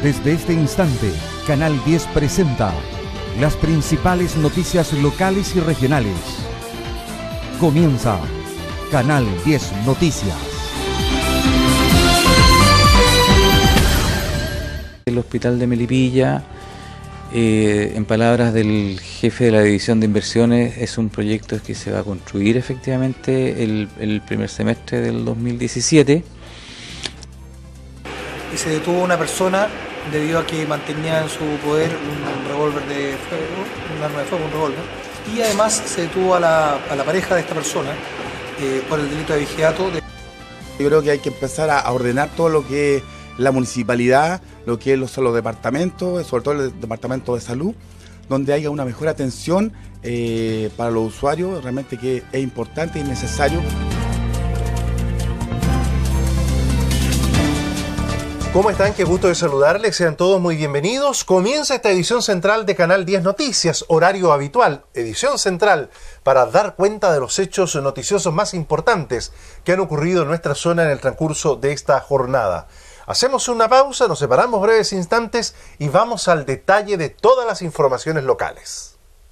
Desde este instante, Canal 10 presenta las principales noticias locales y regionales. Comienza Canal 10 Noticias. El hospital de Melipilla, en palabras del jefe de la división de inversiones, es un proyecto que se va a construir efectivamente el primer semestre del 2017. Y se detuvo una persona debido a que mantenía en su poder un revólver de fuego, un arma de fuego, un revólver. Y además se detuvo a la pareja de esta persona por el delito de vigiato. Yo creo que hay que empezar a ordenar todo lo que es la municipalidad, lo que es los departamentos, sobre todo el departamento de salud, donde haya una mejor atención para los usuarios, realmente que es importante y necesario. ¿Cómo están? Qué gusto de saludarles, sean todos muy bienvenidos. Comienza esta edición central de Canal 10 Noticias, horario habitual, edición central, para dar cuenta de los hechos noticiosos más importantes que han ocurrido en nuestra zona en el transcurso de esta jornada. Hacemos una pausa, nos separamos breves instantes y vamos al detalle de todas las informaciones locales.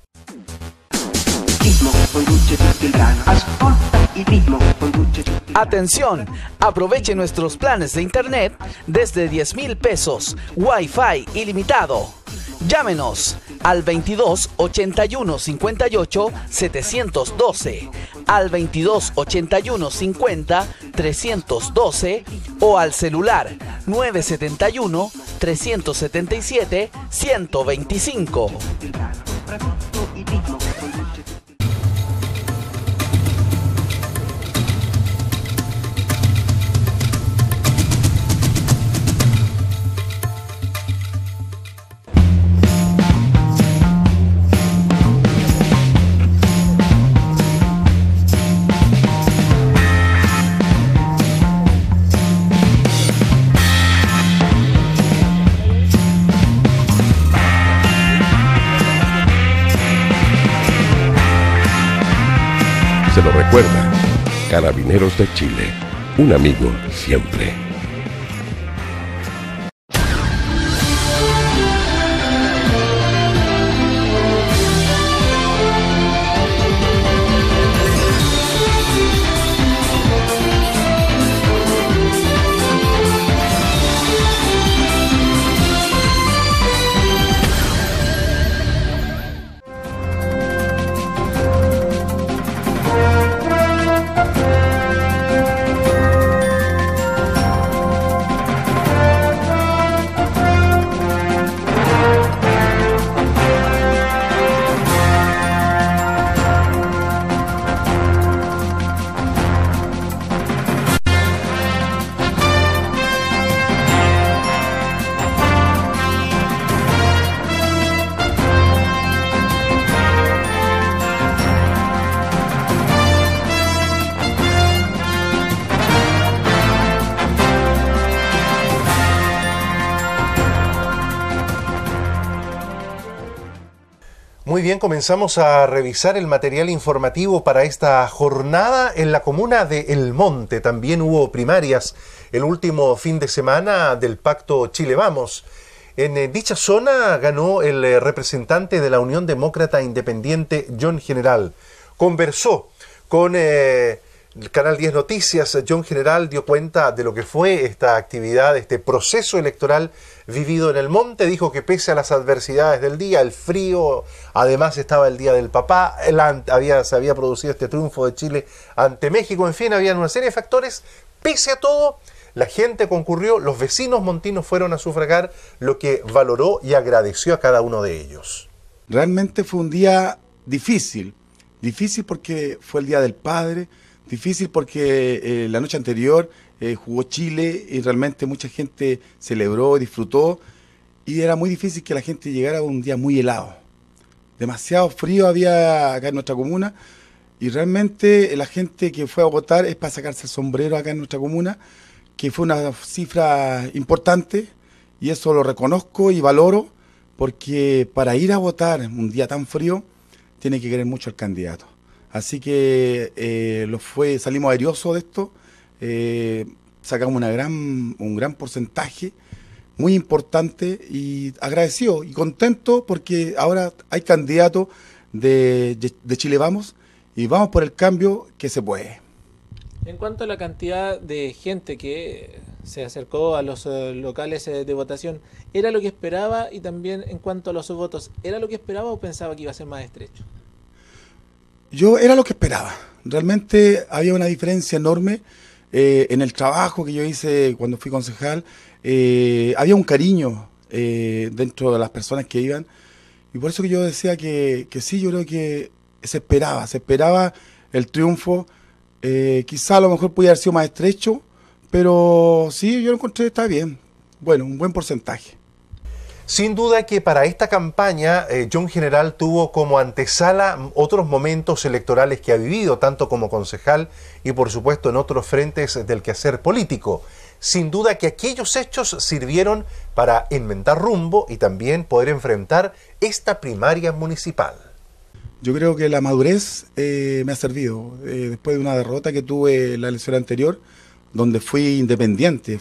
Atención, aproveche nuestros planes de internet desde 10.000 pesos, Wi-Fi ilimitado. Llámenos al 22 81 58 712, al 22 81 50 312 o al celular 971 377 125. Se lo recuerda, Carabineros de Chile, un amigo siempre. Muy bien, comenzamos a revisar el material informativo para esta jornada. En la comuna de El Monte también hubo primarias el último fin de semana del Pacto Chile Vamos. En dicha zona ganó el representante de la Unión Demócrata Independiente, John General. Conversó con el Canal 10 Noticias. John General dio cuenta de lo que fue esta actividad, este proceso electoral vivido en El Monte. Dijo que pese a las adversidades del día, el frío, además estaba el Día del Papá, se había producido este triunfo de Chile ante México, en fin, había una serie de factores. Pese a todo, la gente concurrió, los vecinos montinos fueron a sufragar, lo que valoró y agradeció a cada uno de ellos. Realmente fue un día difícil porque fue el Día del Padre, difícil porque la noche anterior jugó Chile y realmente mucha gente celebró, disfrutó, y era muy difícil que la gente llegara a un día muy helado. Demasiado frío había acá en nuestra comuna y realmente la gente que fue a votar es para sacarse el sombrero acá en nuestra comuna, que fue una cifra importante y eso lo reconozco y valoro, porque para ir a votar un día tan frío tiene que querer mucho al candidato. Así que salimos airiosos de esto, sacamos un gran porcentaje, muy importante y agradecido y contento porque ahora hay candidatos de Chile Vamos y vamos por el cambio que se puede. En cuanto a la cantidad de gente que se acercó a los locales de votación, ¿era lo que esperaba? Y también en cuanto a los votos, ¿era lo que esperaba o pensaba que iba a ser más estrecho? Yo era lo que esperaba. Realmente había una diferencia enorme en el trabajo que yo hice cuando fui concejal. Había un cariño dentro de las personas que iban. Y por eso que yo decía que sí, yo creo que se esperaba el triunfo. Quizá a lo mejor podía haber sido más estrecho, pero sí, yo lo encontré, está bien. Bueno, un buen porcentaje. Sin duda que para esta campaña, John General tuvo como antesala otros momentos electorales que ha vivido, tanto como concejal y por supuesto en otros frentes del quehacer político. Sin duda que aquellos hechos sirvieron para inventar rumbo y también poder enfrentar esta primaria municipal. Yo creo que la madurez me ha servido. Después de una derrota que tuve en la elección anterior, donde fui independiente,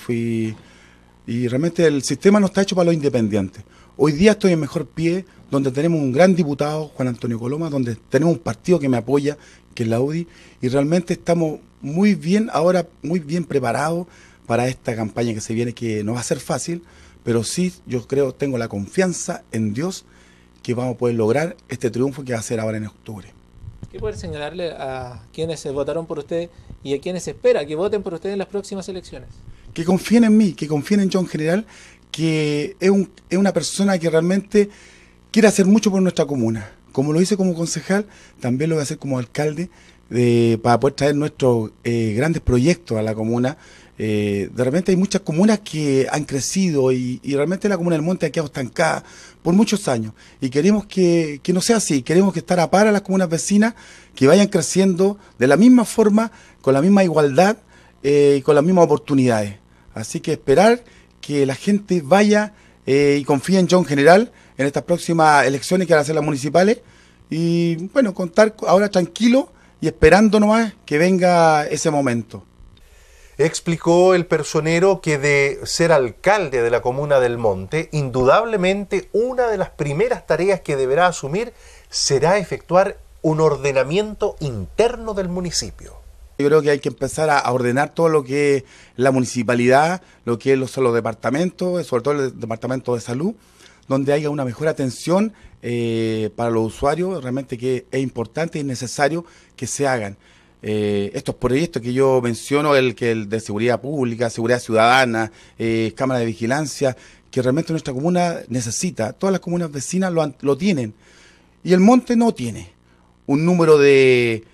y realmente el sistema no está hecho para los independientes. Hoy día estoy en mejor pie, donde tenemos un gran diputado, Juan Antonio Coloma, donde tenemos un partido que me apoya, que es la UDI, y realmente estamos muy bien, ahora muy bien preparados para esta campaña que se viene, que no va a ser fácil, pero sí, yo creo, tengo la confianza en Dios, que vamos a poder lograr este triunfo que va a ser ahora en octubre. ¿Qué puede señalarle a quienes votaron por usted y a quienes espera que voten por usted en las próximas elecciones? Que confíen en mí, que confíen en John General, que es una persona que realmente quiere hacer mucho por nuestra comuna. Como lo hice como concejal, también lo voy a hacer como alcalde, para poder traer nuestros grandes proyectos a la comuna. De repente hay muchas comunas que han crecido y realmente la comuna del Monte ha quedado estancada por muchos años y queremos que no sea así, queremos que estar a par a las comunas vecinas, que vayan creciendo de la misma forma, con la misma igualdad y con las mismas oportunidades. Así que esperar que la gente vaya y confíe en John General en estas próximas elecciones que van a ser las municipales y bueno, contar ahora tranquilo y esperando nomás que venga ese momento. Explicó el personero que de ser alcalde de la comuna del Monte, indudablemente una de las primeras tareas que deberá asumir será efectuar un ordenamiento interno del municipio. Yo creo que hay que empezar a ordenar todo lo que es la municipalidad, lo que son los departamentos, sobre todo el departamento de salud, donde haya una mejor atención para los usuarios, realmente que es importante y necesario que se hagan. Estos proyectos que yo menciono, el de seguridad pública, seguridad ciudadana, cámara de vigilancia, que realmente nuestra comuna necesita, todas las comunas vecinas lo tienen, y el Monte no tiene un número de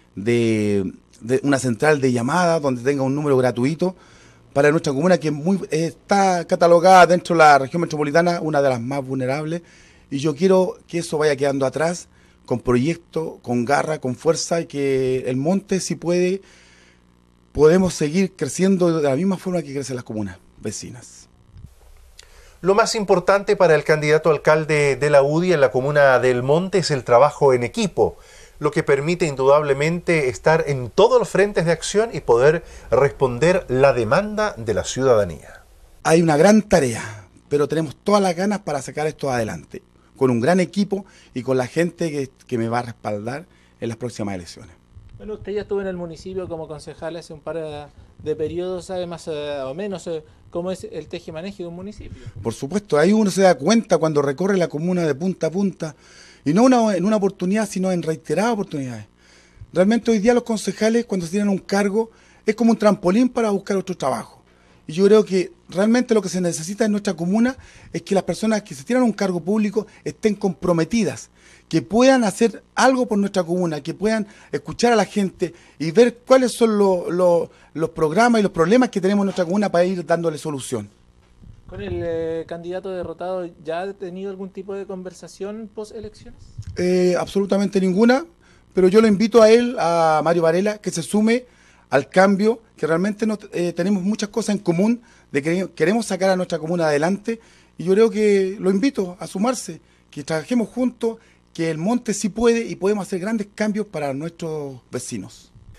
una central de llamadas donde tenga un número gratuito para nuestra comuna, que está catalogada dentro de la región metropolitana, una de las más vulnerables, y yo quiero que eso vaya quedando atrás, con proyectos, con garra, con fuerza, y que el Monte, si podemos seguir creciendo de la misma forma que crecen las comunas vecinas. Lo más importante para el candidato alcalde de la UDI en la comuna del Monte es el trabajo en equipo, lo que permite indudablemente estar en todos los frentes de acción y poder responder la demanda de la ciudadanía. Hay una gran tarea, pero tenemos todas las ganas para sacar esto adelante, con un gran equipo y con la gente que me va a respaldar en las próximas elecciones. Bueno, usted ya estuvo en el municipio como concejal hace un par de periodos, ¿sabe más o menos cómo es el tejemaneje de un municipio? Por supuesto, ahí uno se da cuenta cuando recorre la comuna de punta a punta, y no en una oportunidad, sino en reiteradas oportunidades. Realmente hoy día los concejales, cuando se tienen un cargo, es como un trampolín para buscar otro trabajo. Y yo creo que realmente lo que se necesita en nuestra comuna es que las personas que se tiran un cargo público estén comprometidas, que puedan hacer algo por nuestra comuna, que puedan escuchar a la gente y ver cuáles son los programas y los problemas que tenemos en nuestra comuna para ir dándole solución. ¿Con el candidato derrotado ya ha tenido algún tipo de conversación post-elecciones? Absolutamente ninguna, pero yo lo invito a él, a Mario Varela, que se sume al cambio, que realmente tenemos muchas cosas en común, de que queremos sacar a nuestra comuna adelante, y yo creo que lo invito a sumarse, que trabajemos juntos, que el Monte sí puede y podemos hacer grandes cambios para nuestros vecinos.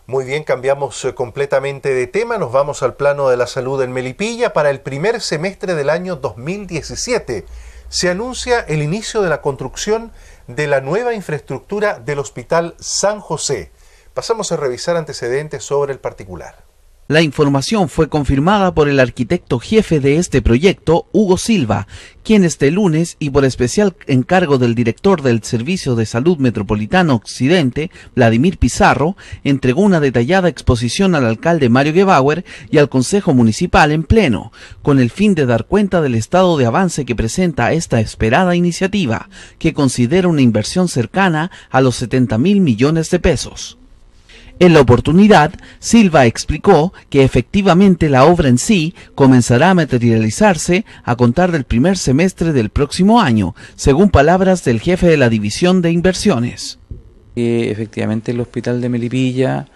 Muy bien, cambiamos completamente de tema, nos vamos al plano de la salud en Melipilla. Para el primer semestre del año 2017 se anuncia el inicio de la construcción de la nueva infraestructura del Hospital San José. Pasamos a revisar antecedentes sobre el particular. La información fue confirmada por el arquitecto jefe de este proyecto, Hugo Silva, quien este lunes y por especial encargo del director del Servicio de Salud Metropolitano Occidente, Vladimir Pizarro, entregó una detallada exposición al alcalde Mario Gebauer y al Consejo Municipal en pleno, con el fin de dar cuenta del estado de avance que presenta esta esperada iniciativa, que considera una inversión cercana a los 70.000 millones de pesos. En la oportunidad, Silva explicó que efectivamente la obra en sí comenzará a materializarse a contar del primer semestre del próximo año, según palabras del jefe de la División de Inversiones. Efectivamente el Hospital de Melipilla,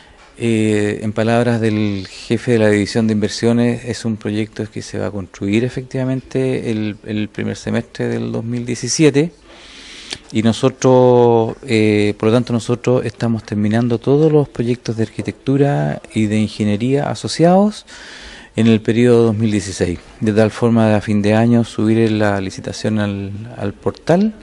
en palabras del jefe de la División de Inversiones, es un proyecto que se va a construir efectivamente el primer semestre del 2017. Y nosotros, por lo tanto, nosotros estamos terminando todos los proyectos de arquitectura y de ingeniería asociados en el periodo 2016, de tal forma de a fin de año subir la licitación al portal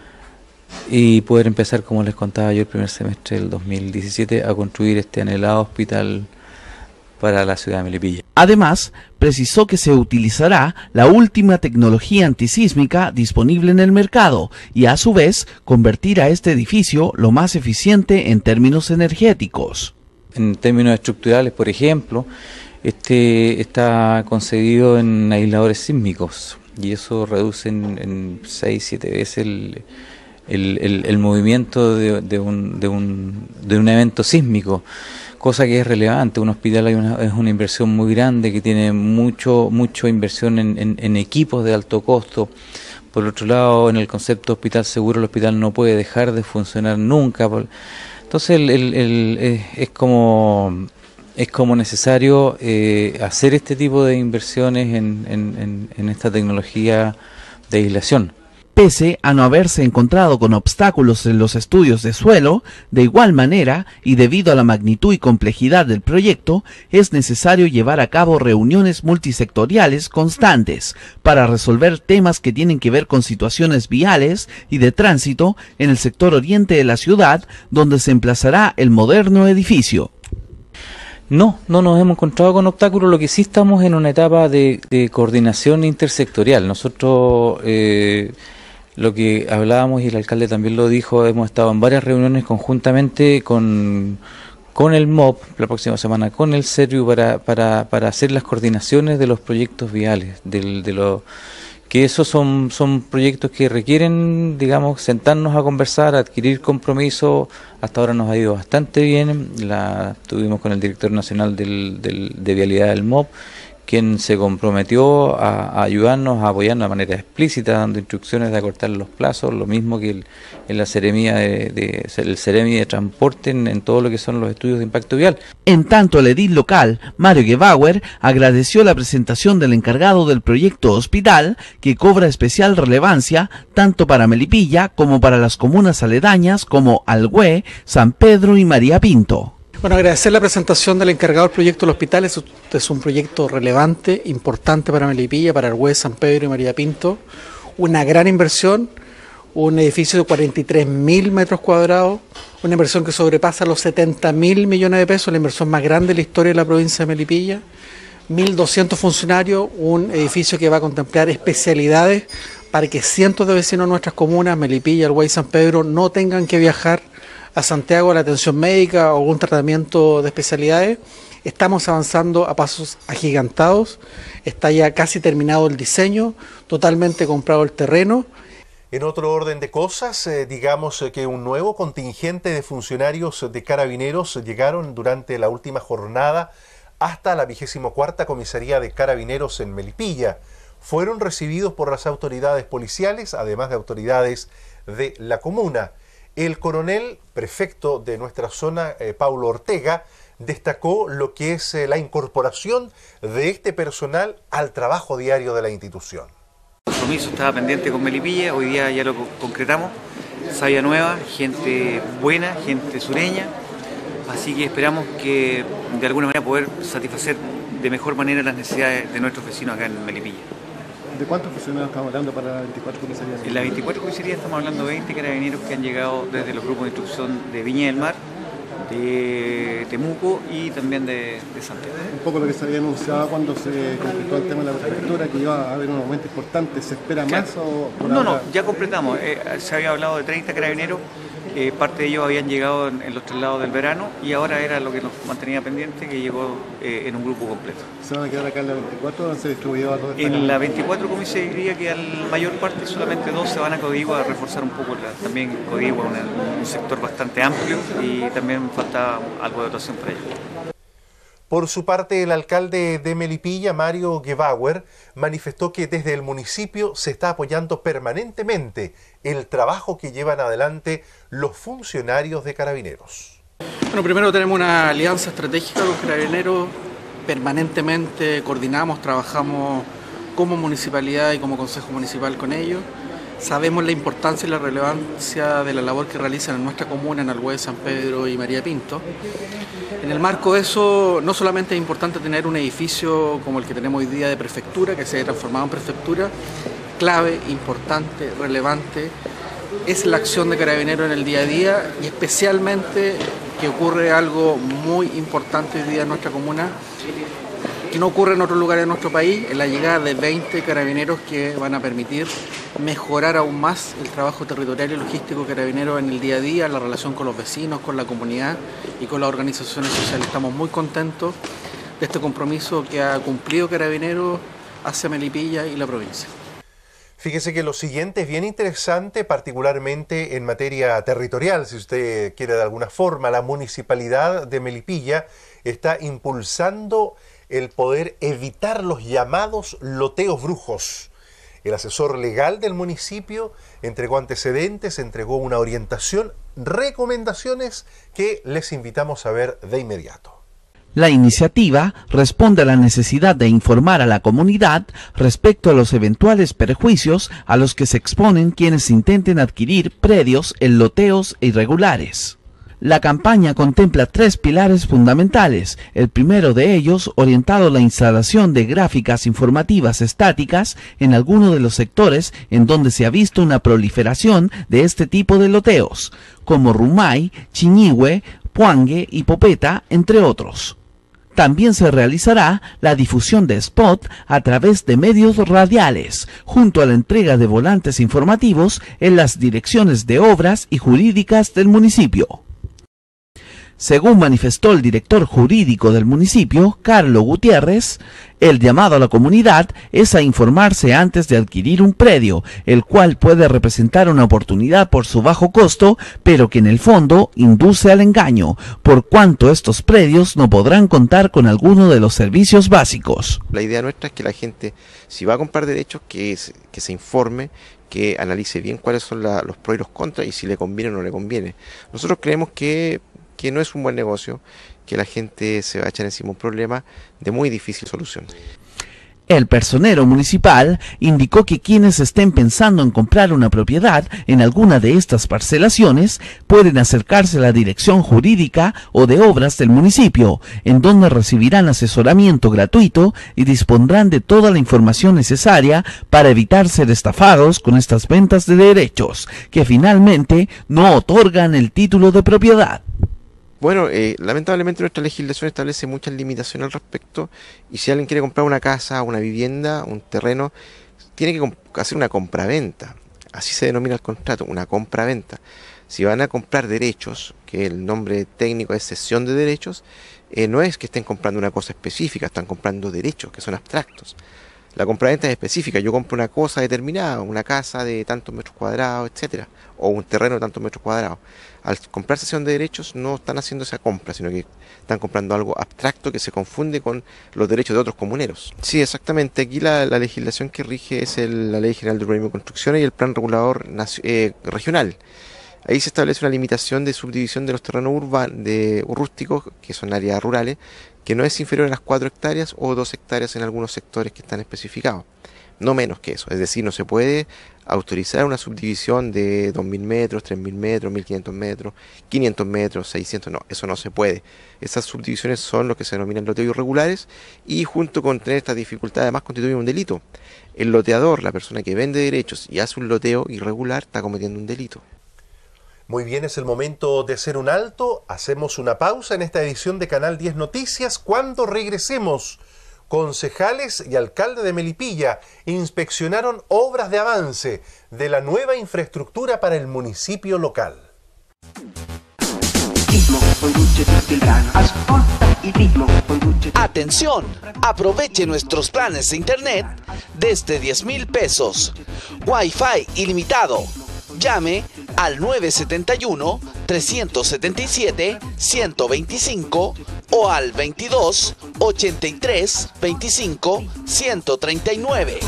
y poder empezar, como les contaba yo, el primer semestre del 2017 a construir este anhelado hospital para la ciudad de Melipilla. Además, precisó que se utilizará la última tecnología antisísmica disponible en el mercado y a su vez convertir a este edificio lo más eficiente en términos energéticos. En términos estructurales, por ejemplo, este está concebido en aisladores sísmicos y eso reduce en 6-7 veces el movimiento de un evento sísmico, cosa que es relevante. Un hospital es una inversión muy grande que tiene mucho inversión en equipos de alto costo. Por otro lado, en el concepto hospital seguro, el hospital no puede dejar de funcionar nunca. Entonces es como necesario hacer este tipo de inversiones en esta tecnología de aislación. Pese a no haberse encontrado con obstáculos en los estudios de suelo, de igual manera, y debido a la magnitud y complejidad del proyecto, es necesario llevar a cabo reuniones multisectoriales constantes para resolver temas que tienen que ver con situaciones viales y de tránsito en el sector oriente de la ciudad, donde se emplazará el moderno edificio. No nos hemos encontrado con obstáculos, lo que sí estamos en una etapa de coordinación intersectorial. Nosotros... lo que hablábamos, y el alcalde también lo dijo, hemos estado en varias reuniones conjuntamente con el MOP, la próxima semana con el CERVIU, para hacer las coordinaciones de los proyectos viales, que esos son proyectos que requieren, digamos, sentarnos a conversar, adquirir compromiso. Hasta ahora nos ha ido bastante bien, tuvimos con el director nacional de vialidad del MOP, quien se comprometió a ayudarnos, a apoyarnos de manera explícita, dando instrucciones de acortar los plazos, lo mismo que en la Seremía el Seremi de Transporte en todo lo que son los estudios de impacto vial. En tanto, el edil local, Mario Gebauer, agradeció la presentación del encargado del proyecto hospital, que cobra especial relevancia tanto para Melipilla como para las comunas aledañas como Alhué, San Pedro y María Pinto. Bueno, agradecer la presentación del encargado del proyecto del hospital. Es un proyecto relevante, importante para Melipilla, para Alhué, San Pedro y María Pinto. Una gran inversión, un edificio de 43.000 metros cuadrados, una inversión que sobrepasa los 70.000 millones de pesos, la inversión más grande de la historia de la provincia de Melipilla. 1.200 funcionarios, un edificio que va a contemplar especialidades para que cientos de vecinos de nuestras comunas, Melipilla, Alhué y San Pedro, no tengan que viajar a Santiago a la atención médica o un tratamiento de especialidades. Estamos avanzando a pasos agigantados, está ya casi terminado el diseño, totalmente comprado el terreno. En otro orden de cosas, digamos que un nuevo contingente de funcionarios de Carabineros llegaron durante la última jornada hasta la 24ª Comisaría de Carabineros en Melipilla. Fueron recibidos por las autoridades policiales, además de autoridades de la comuna. El coronel prefecto de nuestra zona, Paulo Ortega, destacó lo que es la incorporación de este personal al trabajo diario de la institución. El compromiso estaba pendiente con Melipilla, hoy día ya lo concretamos. Savia nueva, gente buena, gente sureña. así que esperamos que de alguna manera poder satisfacer de mejor manera las necesidades de nuestros vecinos acá en Melipilla. ¿De cuántos funcionarios estamos hablando para la 24 comisarías? En la 24 comisarías estamos hablando de 20 carabineros que han llegado desde los grupos de instrucción de Viña del Mar, de Temuco y también de Santiago. Un poco lo que se había anunciado cuando se completó el tema de la prefectura, que iba a haber un aumento importante. ¿Se espera más o por ahora? No, ya completamos. Se había hablado de 30 carabineros. Parte de ellos habían llegado en los traslados del verano y ahora era lo que nos mantenía pendiente, que llegó en un grupo completo. ¿Se van a quedar acá en la 24 o se distribuyó a todos? En la 24 comisaría que la mayor parte, solamente 2 se van a Codigua a reforzar un poco. También Codigua un sector bastante amplio y también falta algo de dotación para ellos. Por su parte, el alcalde de Melipilla, Mario Gebauer, manifestó que desde el municipio se está apoyando permanentemente el trabajo que llevan adelante los funcionarios de Carabineros. Bueno, primero tenemos una alianza estratégica con Carabineros, permanentemente coordinamos, trabajamos como municipalidad y como consejo municipal con ellos. Sabemos la importancia y la relevancia de la labor que realizan en nuestra comuna, en Alhué, San Pedro y María Pinto. En el marco de eso, no solamente es importante tener un edificio como el que tenemos hoy día de prefectura, que se ha transformado en prefectura, clave, importante, relevante, es la acción de Carabineros en el día a día y especialmente que ocurre algo muy importante hoy día en nuestra comuna, que no ocurre en otros lugares de nuestro país, en la llegada de 20 carabineros que van a permitir mejorar aún más el trabajo territorial y logístico de Carabineros en el día a día, la relación con los vecinos, con la comunidad y con las organizaciones sociales. Estamos muy contentos de este compromiso que ha cumplido Carabineros hacia Melipilla y la provincia. Fíjese que lo siguiente es bien interesante, particularmente en materia territorial, si usted quiere de alguna forma. La municipalidad de Melipilla está impulsando el poder evitar los llamados loteos brujos. El asesor legal del municipio entregó antecedentes, entregó una orientación, recomendaciones que les invitamos a ver de inmediato. La iniciativa responde a la necesidad de informar a la comunidad respecto a los eventuales perjuicios a los que se exponen quienes intenten adquirir predios en loteos irregulares. La campaña contempla 3 pilares fundamentales, el primero de ellos orientado a la instalación de gráficas informativas estáticas en algunos de los sectores en donde se ha visto una proliferación de este tipo de loteos, como Rumay, Chiñihue, Puangue y Popeta, entre otros. También se realizará la difusión de spot a través de medios radiales, junto a la entrega de volantes informativos en las direcciones de obras y jurídicas del municipio. Según manifestó el director jurídico del municipio, Carlos Gutiérrez, el llamado a la comunidad es a informarse antes de adquirir un predio, el cual puede representar una oportunidad por su bajo costo, pero que en el fondo induce al engaño, por cuanto estos predios no podrán contar con alguno de los servicios básicos. La idea nuestra es que la gente, si va a comprar derechos, que se informe, que analice bien cuáles son los pros y los contras y si le conviene o no le conviene. Nosotros creemos que no es un buen negocio, que la gente se va a echar encima un problema de muy difícil solución. El personero municipal indicó que quienes estén pensando en comprar una propiedad en alguna de estas parcelaciones pueden acercarse a la dirección jurídica o de obras del municipio, en donde recibirán asesoramiento gratuito y dispondrán de toda la información necesaria para evitar ser estafados con estas ventas de derechos, que finalmente no otorgan el título de propiedad. Bueno, lamentablemente nuestra legislación establece muchas limitaciones al respecto y si alguien quiere comprar una casa, una vivienda, un terreno, tiene que hacer una compraventa. Así se denomina el contrato, una compraventa. Si van a comprar derechos, que el nombre técnico es cesión de derechos, no es que estén comprando una cosa específica, están comprando derechos que son abstractos. La compraventa es específica, yo compro una cosa determinada, una casa de tantos metros cuadrados, etcétera, o un terreno de tantos metros cuadrados. Al comprar cesión de derechos no están haciendo esa compra, sino que están comprando algo abstracto que se confunde con los derechos de otros comuneros. Sí, exactamente, aquí la legislación que rige es la Ley General de Urbanismo y Construcciones y el Plan Regulador Regional. Ahí se establece una limitación de subdivisión de los terrenos rústicos, que son áreas rurales, que no es inferior a las 4 hectáreas o 2 hectáreas en algunos sectores que están especificados. No menos que eso, es decir, no se puede autorizar una subdivisión de 2.000 metros, 3.000 metros, 1.500 metros, 500 metros, 600, no, eso no se puede. Esas subdivisiones son lo que se denominan loteos irregulares y junto con tener estas dificultades además constituyen un delito. El loteador, la persona que vende derechos y hace un loteo irregular, está cometiendo un delito. Muy bien, es el momento de hacer un alto. Hacemos una pausa en esta edición de Canal 10 Noticias. Cuando regresemos, concejales y alcalde de Melipilla inspeccionaron obras de avance de la nueva infraestructura para el municipio local. Atención, aproveche nuestros planes de internet desde 10.000 pesos. Wi-Fi ilimitado. Llame al 971-377-125 o al 22 83 25 139.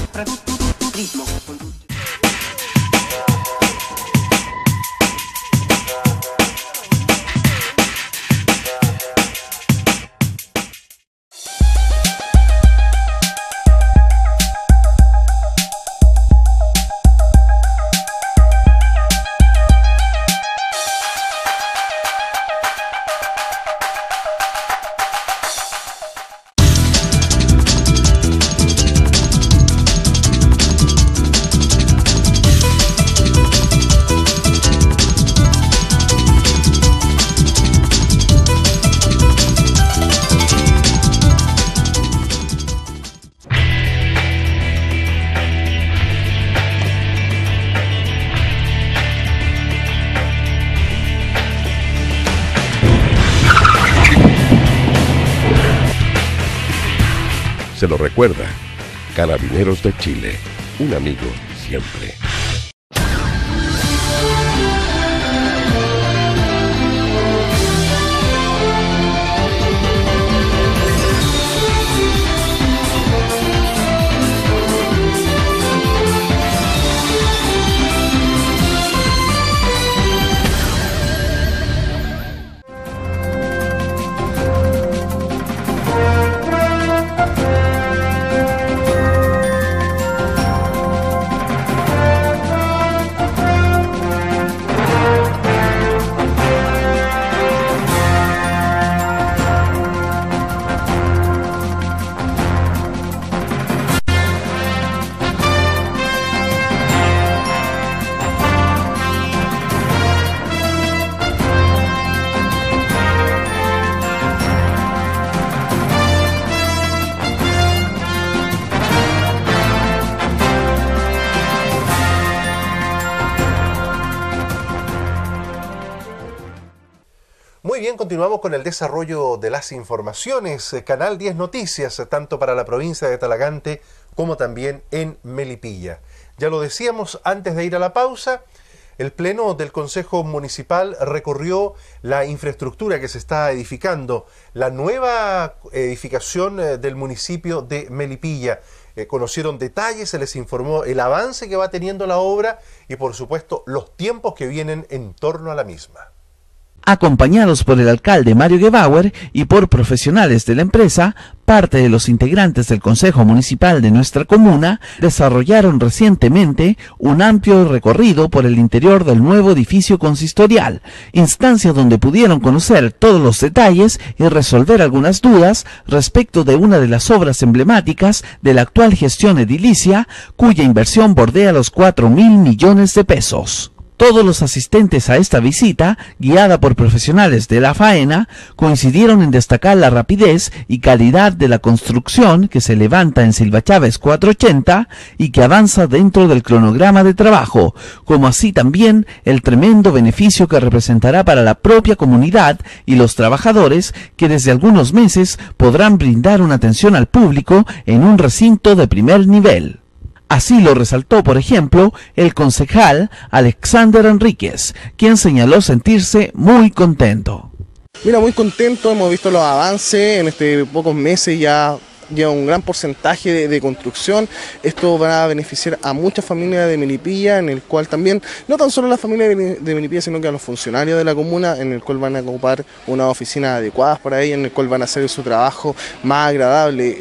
Se lo recuerda, Carabineros de Chile, un amigo siempre. Muy bien, continuamos con el desarrollo de las informaciones. Canal 10 Noticias, tanto para la provincia de Talagante como también en Melipilla. Ya lo decíamos antes de ir a la pausa, el Pleno del Consejo Municipal recorrió la infraestructura que se está edificando, la nueva edificación del municipio de Melipilla. Conocieron detalles, se les informó el avance que va teniendo la obra y por supuesto los tiempos que vienen en torno a la misma. Acompañados por el alcalde Mario Gebauer y por profesionales de la empresa, parte de los integrantes del Consejo Municipal de nuestra comuna desarrollaron recientemente un amplio recorrido por el interior del nuevo edificio consistorial, instancia donde pudieron conocer todos los detalles y resolver algunas dudas respecto de una de las obras emblemáticas de la actual gestión edilicia, cuya inversión bordea los 4.000 millones de pesos. Todos los asistentes a esta visita, guiada por profesionales de la faena, coincidieron en destacar la rapidez y calidad de la construcción que se levanta en Silva Chávez 480 y que avanza dentro del cronograma de trabajo, como así también el tremendo beneficio que representará para la propia comunidad y los trabajadores que desde algunos meses podrán brindar una atención al público en un recinto de primer nivel. Así lo resaltó, por ejemplo, el concejal Alexander Enríquez, quien señaló sentirse muy contento. Mira, muy contento, hemos visto los avances en pocos meses, ya lleva un gran porcentaje de construcción. Esto va a beneficiar a muchas familias de Melipilla, en el cual también, no tan solo a las familias de Melipilla, sino que a los funcionarios de la comuna, en el cual van a ocupar unas oficinas adecuadas para ellos, en el cual van a hacer su trabajo más agradable.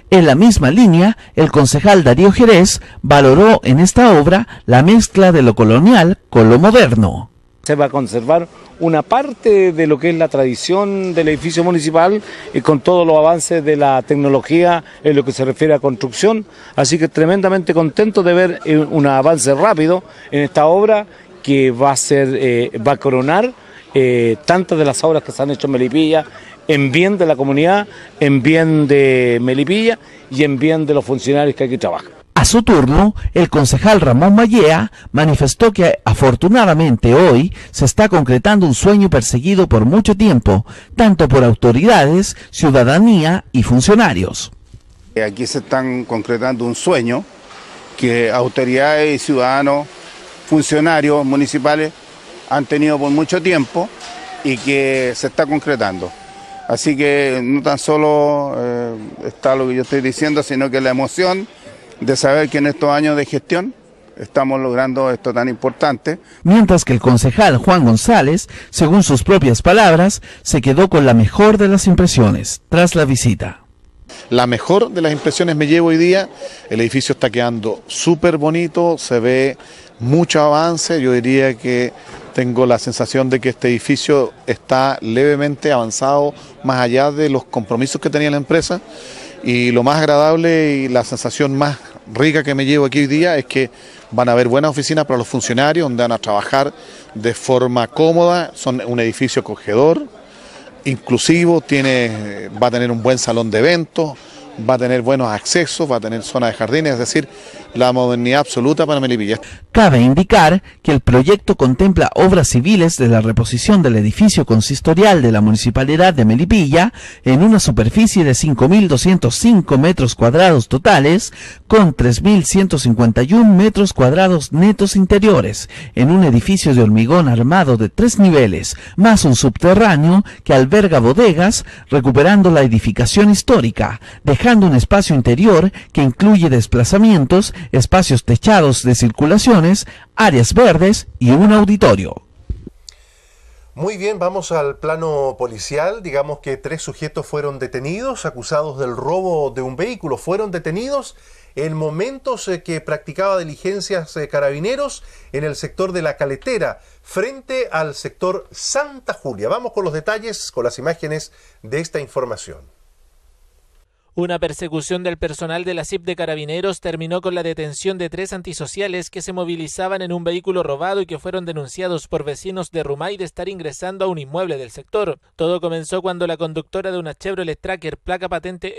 En la misma línea, el concejal Darío Jerez valoró en esta obra la mezcla de lo colonial con lo moderno. Se va a conservar una parte de lo que es la tradición del edificio municipal y con todos los avances de la tecnología en lo que se refiere a construcción, así que tremendamente contento de ver un avance rápido en esta obra que va a coronar tantas de las obras que se han hecho en Melipilla, en bien de la comunidad, en bien de Melipilla y en bien de los funcionarios que aquí trabajan. A su turno, el concejal Ramón Mallea manifestó que afortunadamente hoy se está concretando un sueño perseguido por mucho tiempo, tanto por autoridades, ciudadanía y funcionarios. Aquí se están concretando un sueño que autoridades y ciudadanos, funcionarios municipales han tenido por mucho tiempo y que se está concretando. Así que no tan solo está lo que yo estoy diciendo, sino que la emoción de saber que en estos años de gestión estamos logrando esto tan importante. Mientras que el concejal Juan González, según sus propias palabras, se quedó con la mejor de las impresiones tras la visita. La mejor de las impresiones me llevo hoy día, el edificio está quedando súper bonito, se ve mucho avance, yo diría que tengo la sensación de que este edificio está levemente avanzado más allá de los compromisos que tenía la empresa, y lo más agradable y la sensación más rica que me llevo aquí hoy día es que van a haber buenas oficinas para los funcionarios donde van a trabajar de forma cómoda, son un edificio acogedor, inclusivo, va a tener un buen salón de eventos, va a tener buenos accesos, va a tener zona de jardines, es decir, la modernidad absoluta para Melipilla. Cabe indicar que el proyecto contempla obras civiles de la reposición del edificio consistorial de la Municipalidad de Melipilla en una superficie de 5.205 metros cuadrados totales, con 3.151 metros cuadrados netos interiores, en un edificio de hormigón armado de 3 niveles, más un subterráneo que alberga bodegas, recuperando la edificación histórica, dejando un espacio interior que incluye desplazamientos, espacios techados de circulaciones, áreas verdes y un auditorio. Muy bien, vamos al plano policial. Digamos que 3 sujetos fueron detenidos, acusados del robo de un vehículo. Fueron detenidos en momentos que practicaba diligencias carabineros en el sector de La Caletera, frente al sector Santa Julia. Vamos con los detalles, con las imágenes de esta información. Una persecución del personal de la CIP de Carabineros terminó con la detención de 3 antisociales que se movilizaban en un vehículo robado y que fueron denunciados por vecinos de Rumay de estar ingresando a un inmueble del sector. Todo comenzó cuando la conductora de una Chevrolet Tracker placa patente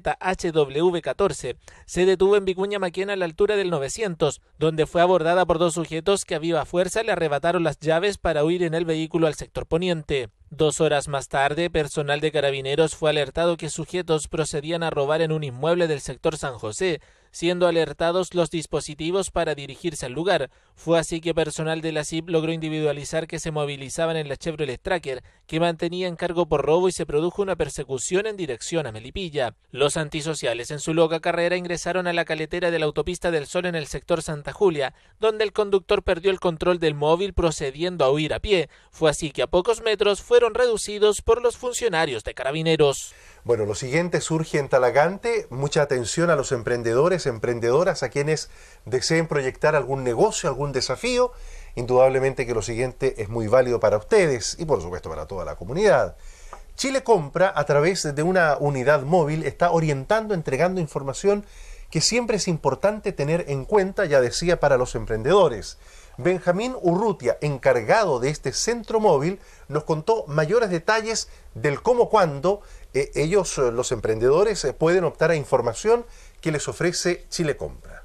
FZHW14 se detuvo en Vicuña Maquena a la altura del 900, donde fue abordada por 2 sujetos que a viva fuerza le arrebataron las llaves para huir en el vehículo al sector poniente. 2 horas más tarde, personal de Carabineros fue alertado que sujetos procedían a robar en un inmueble del sector San José, siendo alertados los dispositivos para dirigirse al lugar. Fue así que personal de la CIP logró individualizar que se movilizaban en la Chevrolet Tracker, que mantenía en cargo por robo, y se produjo una persecución en dirección a Melipilla. Los antisociales en su loca carrera ingresaron a la caletera de la autopista del Sol en el sector Santa Julia, donde el conductor perdió el control del móvil procediendo a huir a pie. Fue así que a pocos metros fueron reducidos por los funcionarios de Carabineros. Bueno, lo siguiente surge en Talagante. Mucha atención a los emprendedores, emprendedoras, a quienes deseen proyectar algún negocio, algún desafío. Indudablemente que lo siguiente es muy válido para ustedes y por supuesto para toda la comunidad. Chile Compra, a través de una unidad móvil, está orientando, entregando información que siempre es importante tener en cuenta, ya decía, para los emprendedores. Benjamín Urrutia, encargado de este centro móvil, nos contó mayores detalles del cómo, cuándo ellos, los emprendedores, pueden optar a información que les ofrece Chile Compra.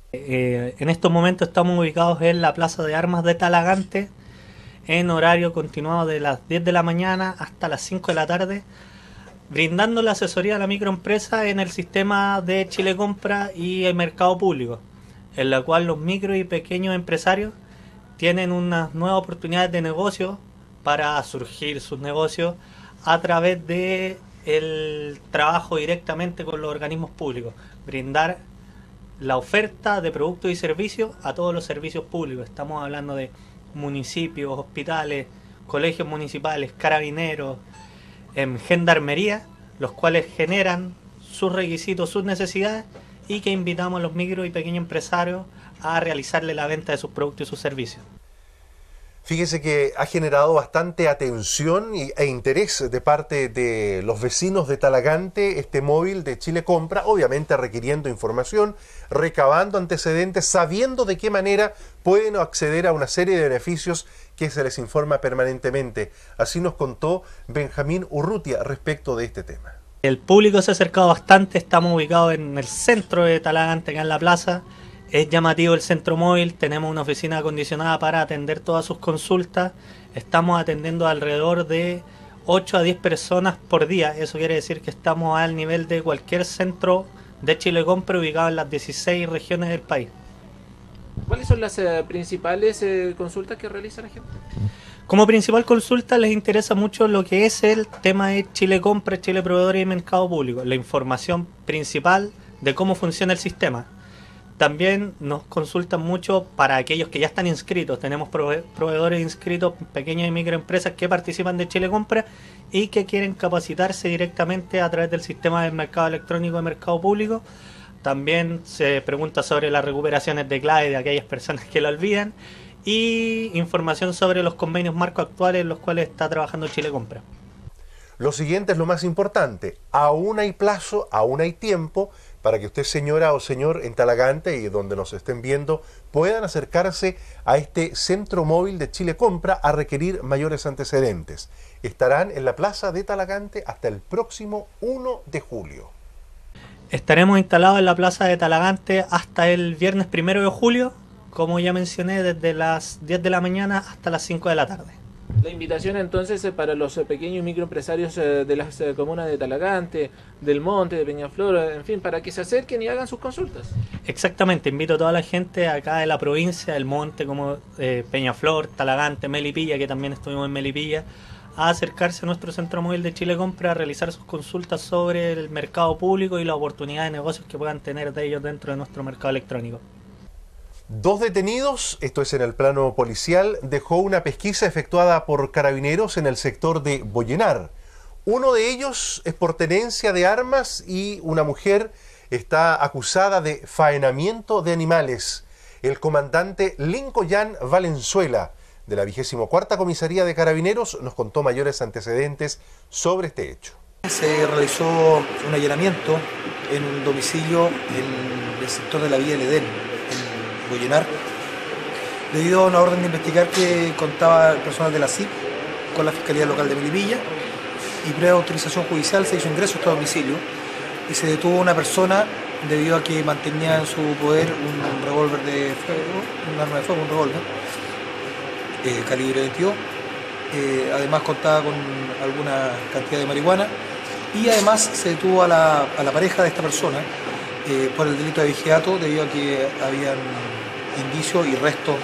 En estos momentos estamos ubicados en la Plaza de Armas de Talagante, en horario continuado de las 10 de la mañana hasta las 5 de la tarde, brindando la asesoría a la microempresa en el sistema de Chile Compra y el mercado público, en la cual los micro y pequeños empresarios tienen unas nuevas oportunidades de negocio para surgir sus negocios a través de el trabajo directamente con los organismos públicos, brindar la oferta de productos y servicios a todos los servicios públicos. Estamos hablando de municipios, hospitales, colegios municipales, carabineros, gendarmería, los cuales generan sus requisitos, sus necesidades, y que invitamos a los micro y pequeños empresarios a realizarle la venta de sus productos y sus servicios. Fíjese que ha generado bastante atención e interés de parte de los vecinos de Talagante este móvil de Chile Compra, obviamente requiriendo información, recabando antecedentes, sabiendo de qué manera pueden acceder a una serie de beneficios que se les informa permanentemente. Así nos contó Benjamín Urrutia respecto de este tema. El público se ha acercado bastante, estamos ubicados en el centro de Talagante, acá en la plaza. Es llamativo el centro móvil, tenemos una oficina acondicionada para atender todas sus consultas. Estamos atendiendo alrededor de 8 a 10 personas por día. Eso quiere decir que estamos al nivel de cualquier centro de Chile Compra ubicado en las 16 regiones del país. ¿Cuáles son las principales consultas que realiza la gente? Como principal consulta les interesa mucho lo que es el tema de Chile Compra, Chile Proveedores y Mercado Público, la información principal de cómo funciona el sistema. También nos consultan mucho para aquellos que ya están inscritos. Tenemos proveedores inscritos, pequeñas y microempresas que participan de Chile Compra y que quieren capacitarse directamente a través del sistema del mercado electrónico de Mercado Público. También se pregunta sobre las recuperaciones de clave de aquellas personas que lo olvidan, y información sobre los convenios marco actuales en los cuales está trabajando Chile Compra. Lo siguiente es lo más importante: aún hay plazo, aún hay tiempo para que usted, señora o señor, en Talagante y donde nos estén viendo, puedan acercarse a este centro móvil de Chile Compra a requerir mayores antecedentes. Estarán en la plaza de Talagante hasta el próximo 1 de julio. Estaremos instalados en la plaza de Talagante hasta el viernes 1 de julio, como ya mencioné, desde las 10 de la mañana hasta las 5 de la tarde. La invitación entonces para los pequeños y microempresarios de las comunas de Talagante, del Monte, de Peñaflor, en fin, para que se acerquen y hagan sus consultas. Exactamente, invito a toda la gente acá de la provincia, del Monte, como Peñaflor, Talagante, Melipilla, que también estuvimos en Melipilla, a acercarse a nuestro centro móvil de Chile Compra a realizar sus consultas sobre el mercado público y la oportunidad de negocios que puedan tener de ellos dentro de nuestro mercado electrónico. 2 detenidos, esto es en el plano policial, dejó una pesquisa efectuada por carabineros en el sector de Bollenar. Uno de ellos es por tenencia de armas y una mujer está acusada de faenamiento de animales. El comandante Lincoln Valenzuela, de la 24ª Comisaría de Carabineros, nos contó mayores antecedentes sobre este hecho. Se realizó un allanamiento en un domicilio en el sector de la Villa del Edén, en Bollenar, debido a una orden de investigar que contaba el personal de la CIP con la Fiscalía Local de Melipilla, y previa autorización judicial se hizo ingreso a este domicilio y se detuvo una persona debido a que mantenía en su poder un revólver de fuego, un arma de fuego, un revólver calibre 22. Además contaba con alguna cantidad de marihuana, y además se detuvo a la pareja de esta persona por el delito de vigiato, debido a que habían indicios y restos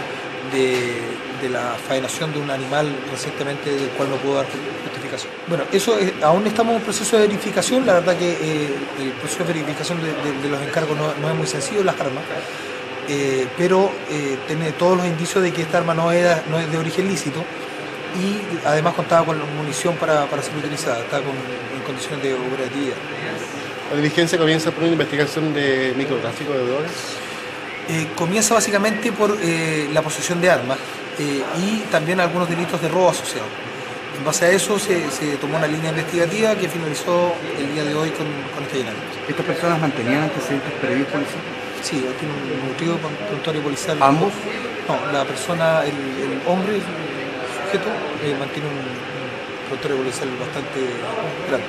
de la faenación de un animal recientemente del cual no pudo dar justificación. Bueno, eso aún estamos en proceso de verificación. La verdad que el proceso de verificación de los encargos no es muy sencillo, las armas, pero tiene todos los indicios de que esta arma no es de origen lícito, y además contaba con munición para ser utilizada, está en condiciones de operatividad. ¿La diligencia comienza por una investigación de microtráfico de drogas? Comienza básicamente por la posesión de armas y también algunos delitos de robo asociado. En base a eso se tomó una línea investigativa que finalizó el día de hoy con este allanamiento. ¿Estas personas mantenían antecedentes previos policiales? Sí, tiene un motivo prontuario policial. ¿Ambos? No, la persona, el hombre, el sujeto, mantiene un prontuario policial bastante grande.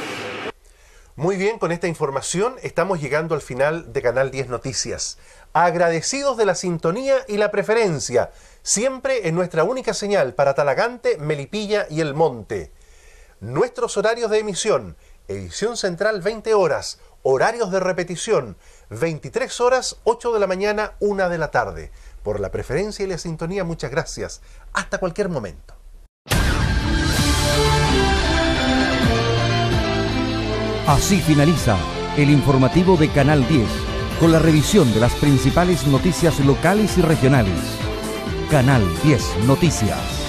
Muy bien, con esta información estamos llegando al final de Canal 10 Noticias. Agradecidos de la sintonía y la preferencia, siempre en nuestra única señal para Talagante, Melipilla y El Monte. Nuestros horarios de emisión: edición central 20 horas, horarios de repetición 23 horas, 8 de la mañana, 1 de la tarde. Por la preferencia y la sintonía, muchas gracias. Hasta cualquier momento. Así finaliza el informativo de Canal 10, con la revisión de las principales noticias locales y regionales. Canal 10 Noticias.